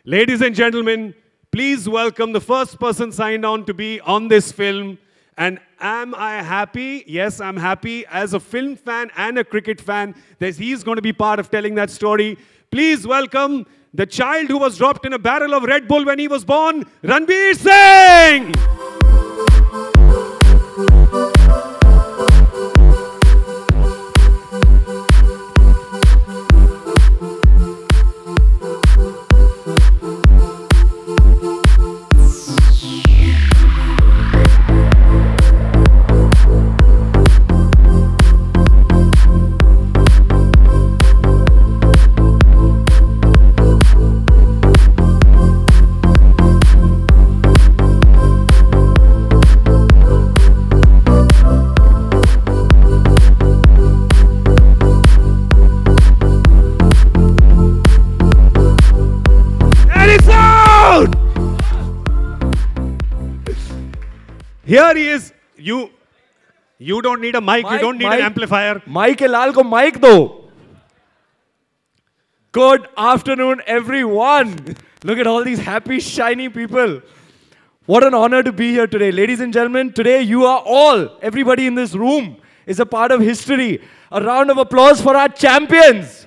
Ladies and gentlemen, please welcome the first person signed on to be on this film. And am I happy? Yes, I'm happy. As a film fan and a cricket fan, he's going to be part of telling that story. Please welcome the child who was dropped in a barrel of Red Bull when he was born, Ranveer Singh! Here he is. You don't need a mic. You don't need an amplifier. Mic ke lal ko mic do. Good afternoon, everyone. Look at all these happy, shiny people. What an honor to be here today. Ladies and gentlemen, today you are all, everybody in this room is a part of history. A round of applause for our champions.